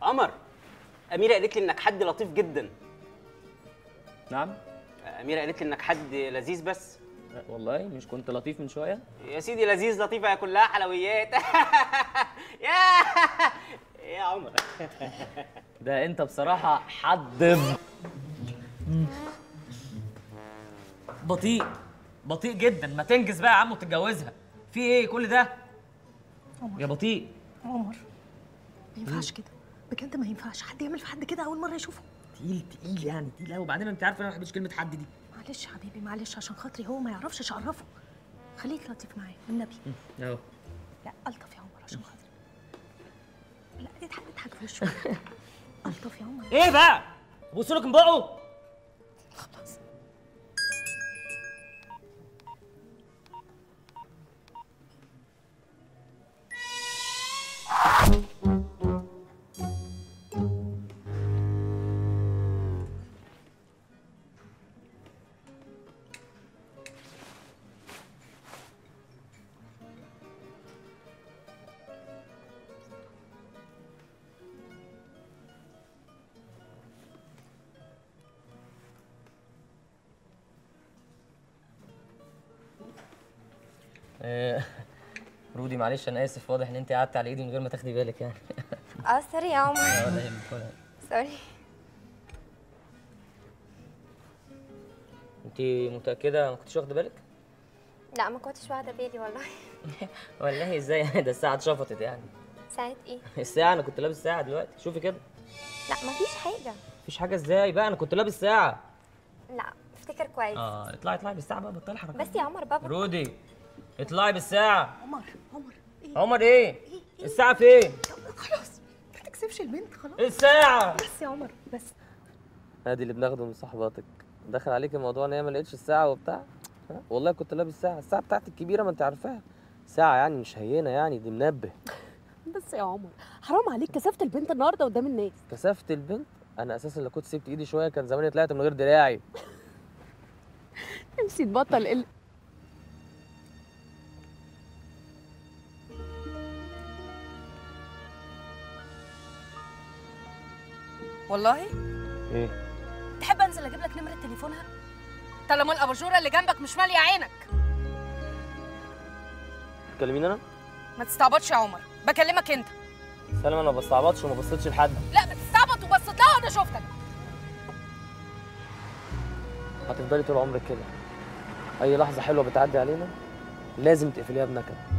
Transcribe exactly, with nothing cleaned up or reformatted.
عمر، أميرة قالت لي إنك حد لطيف جدا. نعم؟ أميرة قالت لي إنك حد لذيذ بس. والله مش كنت لطيف من شوية؟ يا سيدي لذيذ لطيفة يا كلها حلويات. يا يا عمر. ده أنت بصراحة حد بطيء بطيء جدا. ما تنجز بقى يا عم وتتجوزها. في إيه كل ده؟ عمر يا بطيء. عمر ما ينفعش كده بجد، ما ينفعش حد يعمل في حد كده اول مره يشوفه. تقيل تقيل يعني تقيل قوي. وبعدين انت عارف انا ما بحبش كلمه حد دي. معلش حبيبي معلش، عشان خاطري هو ما يعرفش ايش اعرفه. خليك لطيف معايا والنبي. اهو. لا الطف يا عمر عشان خاطري. لا اضحك اضحك في وشه. الطف يا عمر. ايه بقى؟ بص لك من بقه. خلاص. رودي معلش انا اسف، واضح ان انت قعدت على ايدي من غير ما تاخدي بالك يعني. اه سوري يا عمر. لا ولا يهمك ولا يهمك. سوري. انت متاكده ما كنتش واخده بالك؟ لا ما كنتش واخده بالي والله. والله ازاي يعني؟ ده الساعه اتشفطت يعني. ساعة ايه؟ الساعه انا كنت لابس ساعه دلوقتي، شوفي كده. لا مفيش حاجه. مفيش حاجه ازاي بقى؟ انا كنت لابس ساعه. لا افتكر كويس. اه اطلعي اطلعي بالساعه بقى، بطلي حركات. بس يا عمر بابا. رودي اطلعي بالساعه. عمر عمر ايه؟ عمر ايه؟ إيه؟ إيه؟ الساعه فين؟ خلاص ما تكسفش البنت خلاص. الساعه. بس يا عمر بس. ادي اللي بناخده من صحباتك. دخل عليك الموضوع ان هي ما لقيتش الساعه وبتاع. ها؟ والله كنت لابس ساعه، الساعه بتاعتي الكبيره ما انت عارفاها. ساعه يعني مش هينه يعني، دي منبه. بس يا عمر حرام عليك، كسفت البنت النهارده قدام الناس. كسفت البنت؟ انا اساسا لو كنت سبت ايدي شويه كان زماني طلعت من غير دراعي. نفسي تبطل قله. والله؟ ايه؟ تحب انزل اجيب لك نمره تليفونها؟ طالما الاباجوره اللي جنبك مش ماليه عينك. بتكلميني انا؟ ما تستعبطش يا عمر، بكلمك انت. سلمى انا ما بستعبطش وما بصيتش لحد. لا بتستعبط وبصيت لها وانا شفتك. هتفضلي طول عمرك كده. اي لحظه حلوه بتعدي علينا لازم تقفليها بنكد.